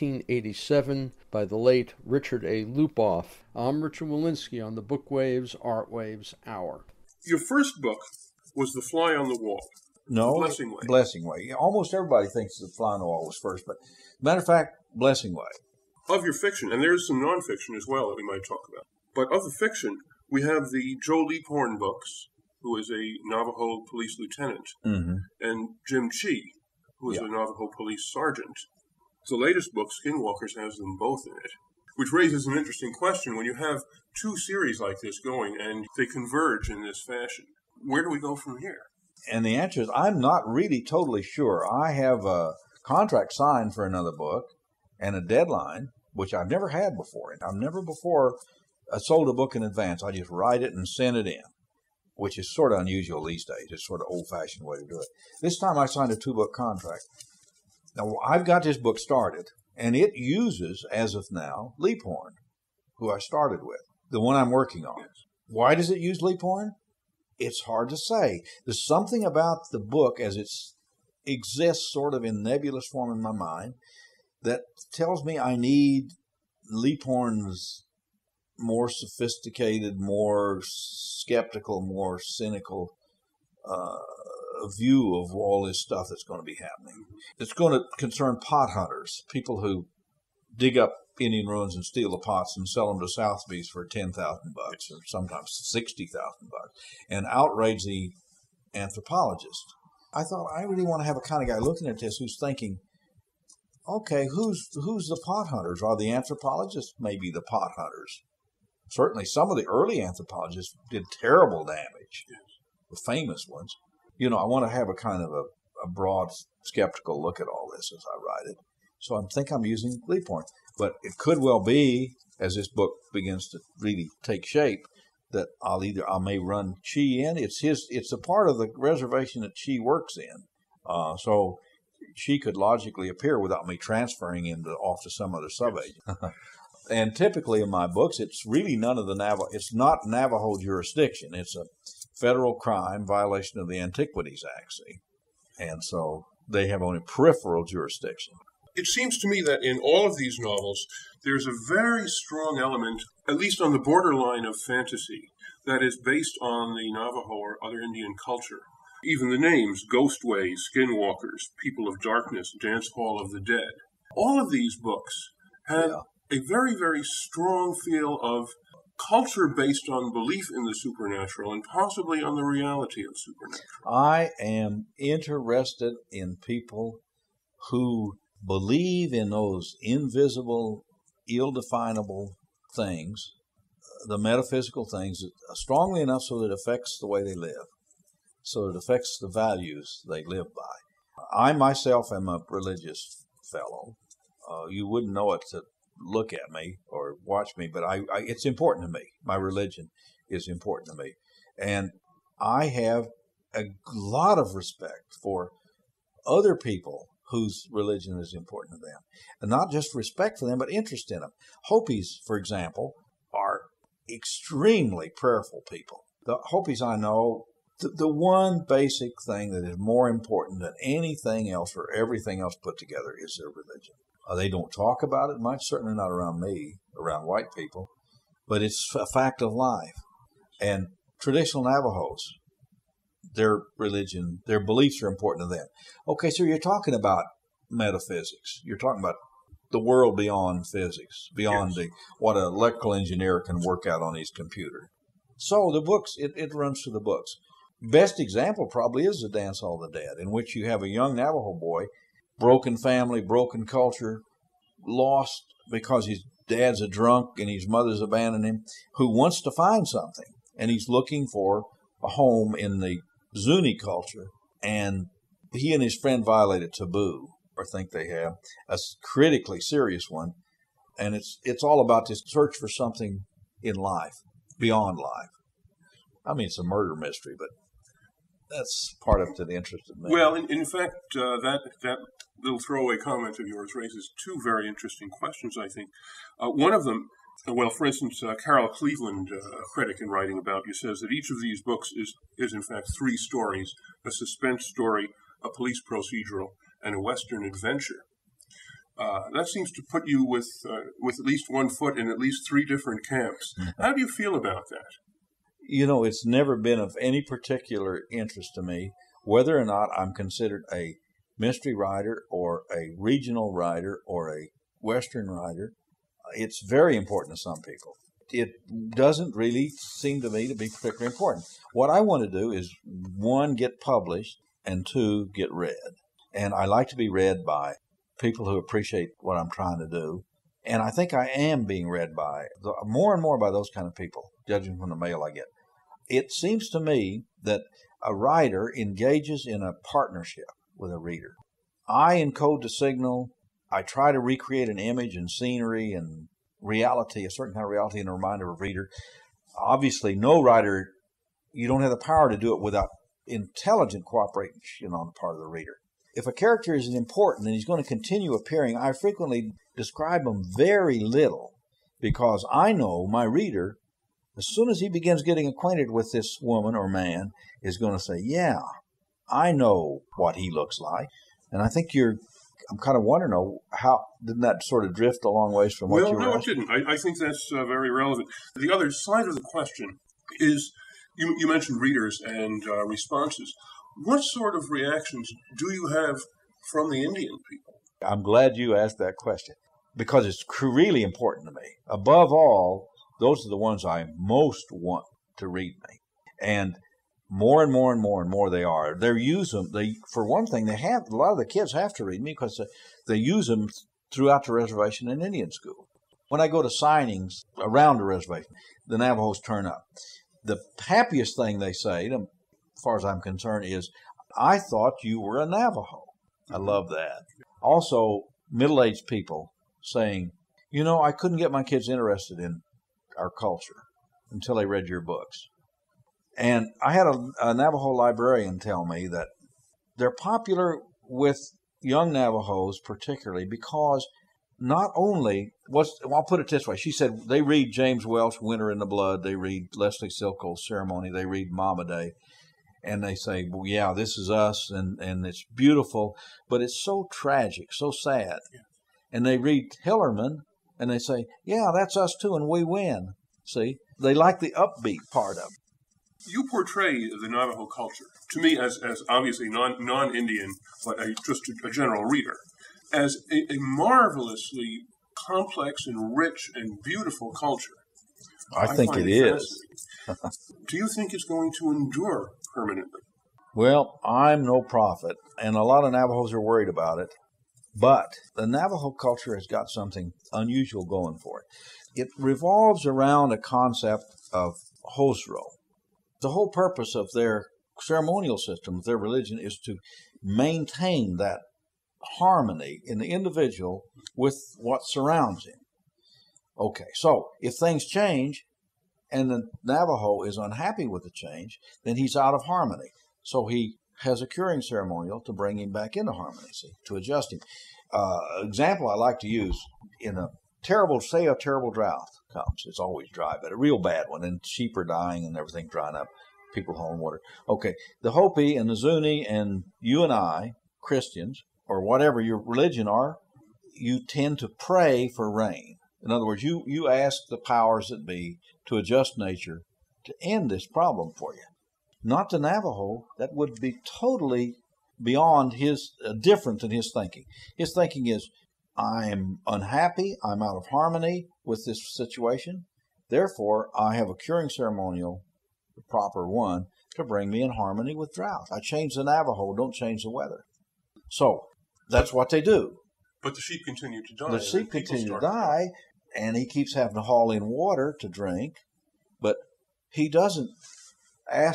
Speaker 1: 1987, by the late Richard A. Lupoff. I'm Richard Wolinsky on the Bookwaves, Artwaves Hour.
Speaker 4: Your first book was The Fly on the Wall.
Speaker 5: No,
Speaker 4: Blessing Way.
Speaker 5: Blessing Way. Almost everybody thinks The Fly on the Wall was first, but matter of fact, Blessing Way.
Speaker 4: Of your fiction, and there's some nonfiction as well that we might talk about. But of the fiction, we have the Joe Leaphorn books, who is a Navajo police lieutenant, and Jim Chi, who is a Navajo police sergeant. The latest book, Skinwalkers, has them both in it, which raises an interesting question. When you have two series like this going and they converge in this fashion, where do we go from here?
Speaker 5: And the answer is, I'm not really totally sure. I have a contract signed for another book and a deadline, which I've never had before. I've never before sold a book in advance. I just write it and send it in, which is sort of unusual these days. It's sort of old-fashioned way to do it. This time I signed a 2-book contract. Now, I've got this book started, and it uses, as of now, Leaphorn, who I started with, the one I'm working on. Yes. Why does it use Leaphorn? It's hard to say. There's something about the book as it exists sort of in nebulous form in my mind that tells me I need Leaphorn's more sophisticated, more skeptical, more cynical view of all this stuff that's going to be happening. It's going to concern pot hunters, people who dig up Indian ruins and steal the pots and sell them to Sotheby's for $10,000 or sometimes $60,000 and outrage the anthropologist. I thought, I really want to have a kind of guy looking at this who's thinking, okay, who's the pot hunters? Are the anthropologists maybe the pot hunters? Certainly some of the early anthropologists did terrible damage, the famous ones. You know, I want to have a kind of a broad, skeptical look at all this as I write it. So I think I'm using Leaphorn. But it could well be, as this book begins to really take shape, that I may run Chi in. It's a part of the reservation that Chi works in. So she could logically appear without me transferring him off to some other subagent. And typically in my books, it's really none of the Navajo. It's not Navajo jurisdiction. It's a federal crime violation of the Antiquities Act. See? And so they have only peripheral jurisdiction.
Speaker 4: It seems to me that in all of these novels, there's a very strong element, at least on the borderline of fantasy, that is based on the Navajo or other Indian culture. Even the names, Ghostway, Skinwalkers, People of Darkness, Dance Hall of the Dead. All of these books have a very, very strong feel of culture based on belief in the supernatural and possibly on the reality of supernatural.
Speaker 5: I am interested in people who believe in those invisible, ill-definable things, the metaphysical things, strongly enough so that it affects the way they live, so it affects the values they live by. I myself am a religious fellow. You wouldn't know it to look at me or watch me, but it's important to me. My religion is important to me. And I have a lot of respect for other people whose religion is important to them. And not just respect for them, but interest in them. Hopis, for example, are extremely prayerful people. The Hopis I know, the one basic thing that is more important than anything else or everything else put together is their religion. They don't talk about it much, certainly not around me, around white people, but it's a fact of life. And traditional Navajos, their religion, their beliefs are important to them. Okay, so you're talking about metaphysics. You're talking about the world beyond physics, beyond what an electrical engineer can work out on his computer. So the books, it runs through the books. Best example probably is The Dance Hall of the Dead, in which you have a young Navajo boy, broken family, broken culture, lost because his dad's a drunk and his mother's abandoned him, who wants to find something. And he's looking for a home in the Zuni culture. And he and his friend violate a taboo, or think they have, a critically serious one. And it's all about this search for something in life, beyond life. I mean, it's a murder mystery, but that's part of it to the interest of me.
Speaker 4: Well, in fact, that little throwaway comment of yours raises two very interesting questions, I think. One of them, well, for instance, Carol Cleveland, a critic in writing about you, says that each of these books is in fact three stories: a suspense story, a police procedural, and a Western adventure. That seems to put you with at least one foot in at least three different camps. How do you feel about that?
Speaker 5: You know, it's never been of any particular interest to me whether or not I'm considered a mystery writer or a regional writer or a Western writer. It's very important to some people. It doesn't really seem to me to be particularly important. What I want to do is, one, get published, and two, get read. And I like to be read by people who appreciate what I'm trying to do. And I think I am being read by more and more by those kind of people, judging from the mail I get. It seems to me that a writer engages in a partnership with a reader. I encode the signal. I try to recreate an image and scenery and reality, a certain kind of reality in the mind of a reader. Obviously, no writer, you don't have the power to do it without intelligent cooperation on the part of the reader. If a character is important and he's going to continue appearing, I frequently describe him very little, because I know my reader, as soon as he begins getting acquainted with this woman or man, is going to say, yeah, I know what he looks like. And I think I'm kind of wondering, how didn't that sort of drift a long ways from what you were asking?
Speaker 4: No, it didn't. I think that's very relevant. The other side of the question is, you mentioned readers and responses. What sort of reactions do you have from the Indian people?
Speaker 5: I'm glad you asked that question, because it's really important to me. Above all, those are the ones I most want to read me. And more and more and more and more they are. They use them. For one thing, a lot of the kids have to read me because they use them throughout the reservation in Indian school. When I go to signings around the reservation, the Navajos turn up. The happiest thing they say, as far as I'm concerned, is, I thought you were a Navajo. I love that. Also, middle-aged people saying, I couldn't get my kids interested in our culture until they read your books. And I had a Navajo librarian tell me that they're popular with young Navajos particularly because not only, I'll put it this way, she said they read James Welch, Winter in the Blood, they read Leslie Silko's Ceremony, they read Mama Day, and they say, well, yeah, this is us, and it's beautiful, but it's so tragic, so sad. Yeah. And they read Hillerman, and they say, yeah, that's us too, and we win. See? They like the upbeat part of it.
Speaker 4: You portray the Navajo culture, to me as obviously non-Indian, but just a general reader, as a marvelously complex and rich and beautiful culture.
Speaker 5: I think it is.
Speaker 4: Do you think it's going to endure permanently?
Speaker 5: Well, I'm no prophet, and a lot of Navajos are worried about it, but the Navajo culture has got something unusual going for it. It revolves around a concept of hosro. The whole purpose of their ceremonial system, of their religion, is to maintain that harmony in the individual with what surrounds him. Okay, so if things change and the Navajo is unhappy with the change, then he's out of harmony. So he has a curing ceremonial to bring him back into harmony, to adjust him. Example I like to use, in a terrible drought comes. It's always dry, but a real bad one. And sheep are dying and everything drying up. People hauling water. Okay, the Hopi and the Zuni and you and I, Christians, or whatever your religion are, you tend to pray for rain. In other words, you ask the powers that be to adjust nature to end this problem for you. Not the Navajo. That would be totally beyond different than his thinking. His thinking is, I'm unhappy, I'm out of harmony with this situation, therefore I have a curing ceremonial, the proper one, to bring me in harmony with drought. I change the Navajo, don't change the weather. So that's what they do.
Speaker 4: But the sheep continue to die.
Speaker 5: The sheep continue to die, and he keeps having to haul in water to drink, but he doesn't ask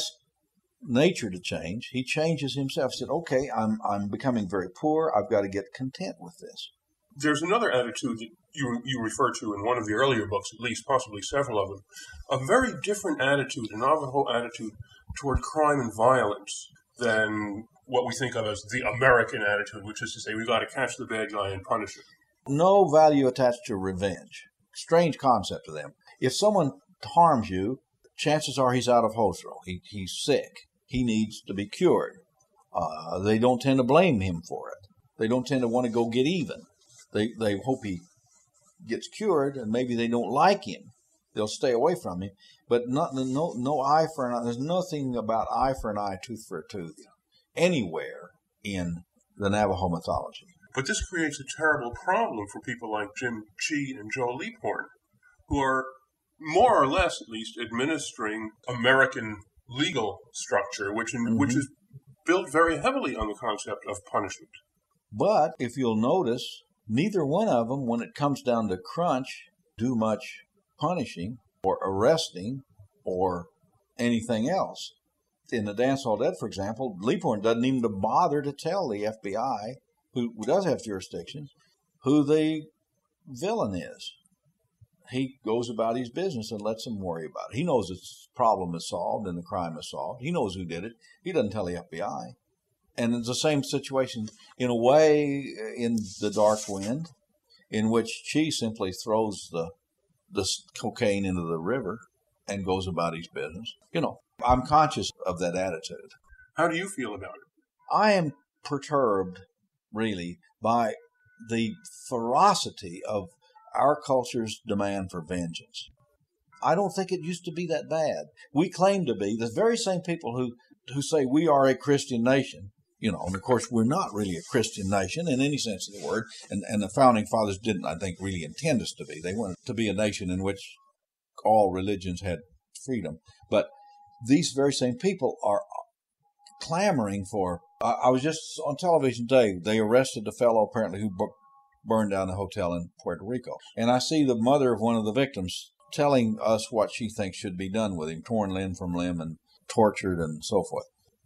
Speaker 5: nature to change. He changes himself. He said, okay, I'm becoming very poor. I've got to get content with this.
Speaker 4: There's another attitude that you refer to in one of the earlier books, at least, possibly several of them, a very different attitude, a Navajo attitude toward crime and violence than what we think of as the American attitude, which is to say, we've got to catch the bad guy and punish him.
Speaker 5: No value attached to revenge. Strange concept to them. If someone harms you, chances are he's out of hostro. He's sick. He needs to be cured. They don't tend to blame him for it. They don't tend to want to go get even. They hope he gets cured, and maybe they don't like him. They'll stay away from him. But no eye for an eye. There's nothing about eye for an eye, tooth for a tooth anywhere in the Navajo mythology.
Speaker 4: But this creates a terrible problem for people like Jim Chee and Joe Leaphorn, who are more or less, at least, administering American legal structure, which is built very heavily on the concept of punishment.
Speaker 5: But if you'll notice, neither one of them, when it comes down to crunch, do much punishing or arresting or anything else. In the Dance Hall Dead, for example, Leaphorn doesn't even bother to tell the FBI, who does have jurisdiction, who the villain is. He goes about his business and lets them worry about it. He knows his problem is solved and the crime is solved. He knows who did it. He doesn't tell the FBI. And it's the same situation, in a way, in The Dark Wind, in which Chee simply throws the cocaine into the river and goes about his business. I'm conscious of that attitude.
Speaker 4: How do you feel about it?
Speaker 5: I am perturbed, really, by the ferocity of our culture's demand for vengeance. I don't think it used to be that bad. We claim to be the very same people who say we are a Christian nation. And of course, we're not really a Christian nation in any sense of the word, and the Founding Fathers didn't, I think, really intend us to be. They wanted to be a nation in which all religions had freedom. But these very same people are clamoring for... I was just on television today. They arrested the fellow, apparently, who burned down the hotel in Puerto Rico. And I see the mother of one of the victims telling us what she thinks should be done with him, torn limb from limb and tortured and so forth.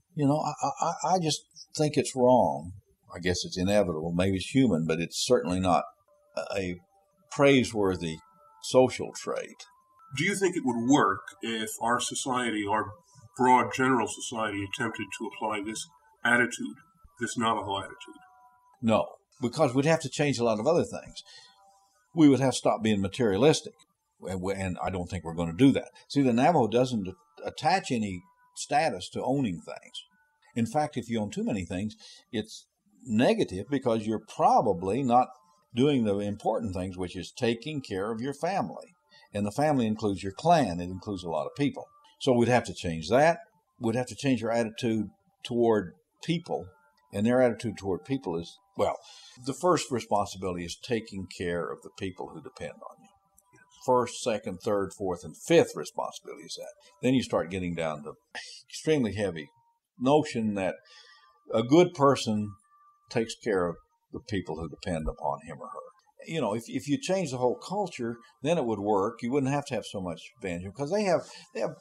Speaker 5: I just think it's wrong. I guess it's inevitable. Maybe it's human, but it's certainly not a praiseworthy social trait.
Speaker 4: Do you think it would work if our society, our broad general society, attempted to apply this attitude, this Navajo attitude?
Speaker 5: No, because we'd have to change a lot of other things. We would have to stop being materialistic, and I don't think we're going to do that. See, the Navajo doesn't attach any status to owning things. In fact, if you own too many things, it's negative because you're probably not doing the important things, which is taking care of your family. And the family includes your clan. It includes a lot of people. So we'd have to change that. We'd have to change our attitude toward people. And their attitude toward people is, the first responsibility is taking care of the people who depend on you. First, second, third, fourth, and fifth responsibility is that. Then you start getting down to extremely heavy notion that a good person takes care of the people who depend upon him or her. If you change the whole culture, then it would work. You wouldn't have to have so much vengeance because they have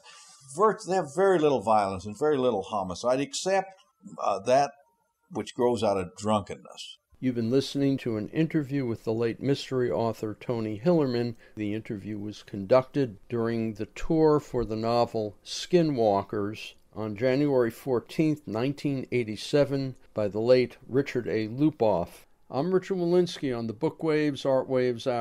Speaker 5: very little violence and very little homicide, except that which grows out of drunkenness.
Speaker 1: You've been listening to an interview with the late mystery author Tony Hillerman. The interview was conducted during the tour for the novel Skinwalkers on January 14th, 1987, by the late Richard A. Lupoff. I'm Richard Wolinsky on the Bookwaves, Artwaves Hour.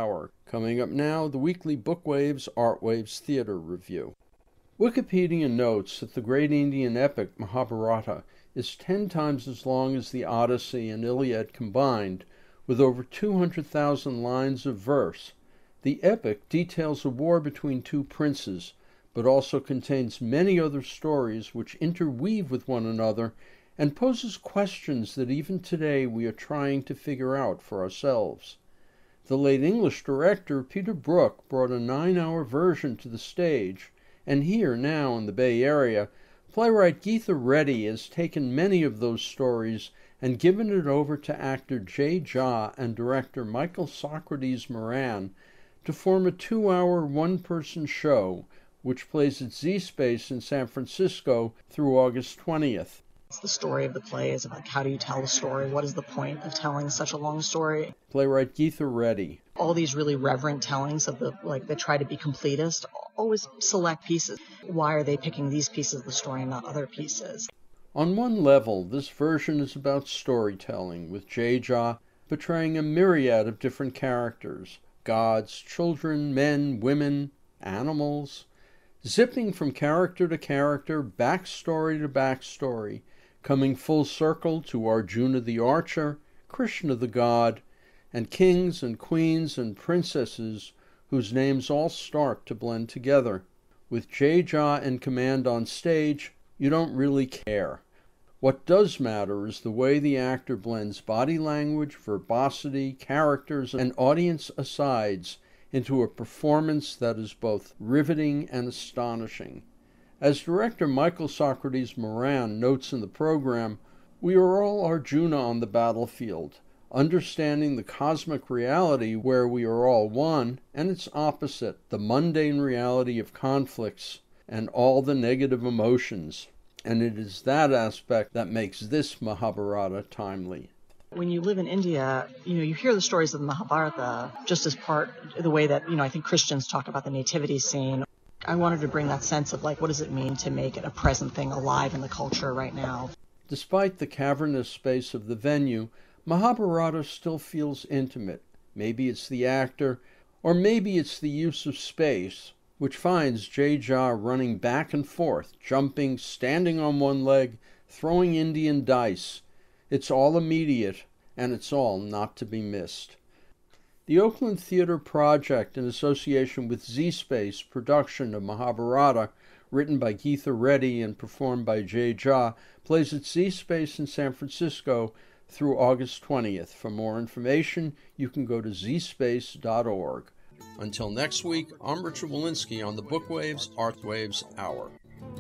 Speaker 1: Coming up now, the weekly Bookwaves Artwaves Theater Review. Wikipedia notes that the great Indian epic Mahabharata is 10 times as long as the Odyssey and Iliad combined, with over 200,000 lines of verse. The epic details a war between two princes, but also contains many other stories which interweave with one another and poses questions that even today we are trying to figure out for ourselves. The late English director Peter Brook brought a 9-hour version to the stage, and here now in the Bay Area, playwright Geetha Reddy has taken many of those stories and given it over to actor Jay Jha and director Michael Socrates Moran to form a 2-hour one-person show, which plays at Z-Space in San Francisco through August 20th.
Speaker 6: The story of the play is about how do you tell a story? What is the point of telling such a long story?
Speaker 1: Playwright Geetha Reddy.
Speaker 6: All these really reverent tellings of they try to be completist, always select pieces. Why are they picking these pieces of the story and not other pieces?
Speaker 1: On one level, this version is about storytelling, with Jay Jha portraying a myriad of different characters, gods, children, men, women, animals, zipping from character to character, backstory to backstory, coming full circle to Arjuna the archer, Krishna the god, and kings and queens and princesses whose names all start to blend together. With Jay Jha in command on stage, you don't really care. What does matter is the way the actor blends body language, verbosity, characters, and audience asides into a performance that is both riveting and astonishing. As director Michael Socrates Moran notes in the program, we are all Arjuna on the battlefield, understanding the cosmic reality where we are all one, and its opposite, the mundane reality of conflicts and all the negative emotions. And it is that aspect that makes this Mahabharata timely.
Speaker 6: When you live in India, you hear the stories of the Mahabharata just as part of the way that, I think Christians talk about the nativity scene. I wanted to bring that sense of, what does it mean to make it a present thing alive in the culture right now?
Speaker 1: Despite the cavernous space of the venue, Mahabharata still feels intimate. Maybe it's the actor, or maybe it's the use of space, which finds Jay Jha running back and forth, jumping, standing on one leg, throwing Indian dice. It's all immediate, and it's all not to be missed. The Oakland Theater Project, in association with Z-Space production of Mahabharata, written by Geetha Reddy and performed by Jay Jha, plays at Z-Space in San Francisco through August 20th. For more information, you can go to zspace.org. Until next week, I'm Richard Wolinsky on the Bookwaves Artwaves Hour.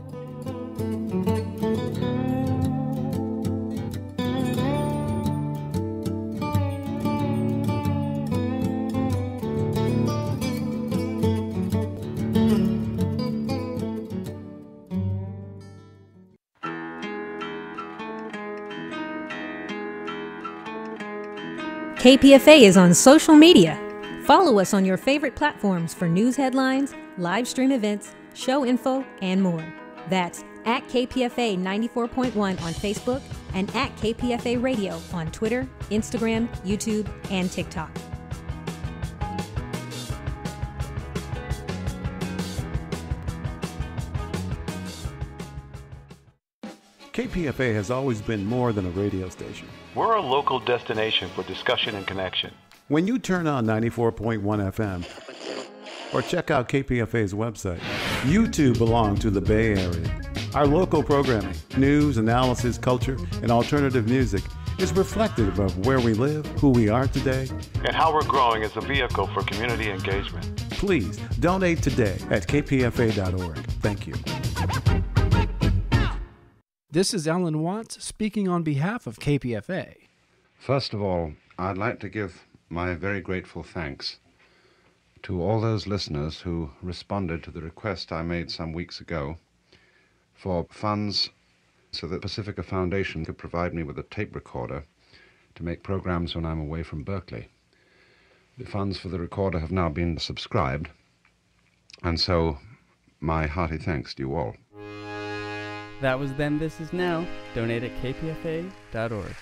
Speaker 7: KPFA is on social media. Follow us on your favorite platforms for news headlines, live stream events, show info, and more. That's at KPFA 94.1 on Facebook and at KPFA Radio on Twitter, Instagram, YouTube, and TikTok.
Speaker 8: KPFA has always been more than a radio station.
Speaker 9: We're a local destination for discussion and connection.
Speaker 8: When you turn on 94.1 FM or check out KPFA's website, you too belong to the Bay Area. Our local programming, news, analysis, culture, and alternative music is reflective of where we live, who we are today,
Speaker 9: and how we're growing as a vehicle for community engagement.
Speaker 8: Please donate today at kpfa.org. Thank you.
Speaker 10: This is Alan Watts speaking on behalf of KPFA.
Speaker 11: First of all, I'd like to give my very grateful thanks to all those listeners who responded to the request I made some weeks ago for funds so that Pacifica Foundation could provide me with a tape recorder to make programs when I'm away from Berkeley. The funds for the recorder have now been subscribed, and so my hearty thanks to you all.
Speaker 12: That was Then This Is Now. Donate at kpfa.org.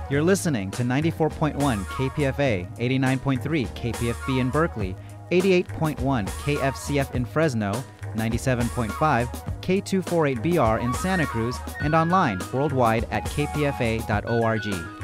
Speaker 13: You're listening to 94.1 KPFA, 89.3 KPFB in Berkeley, 88.1 KFCF in Fresno, 97.5 K248BR in Santa Cruz, and online worldwide at kpfa.org.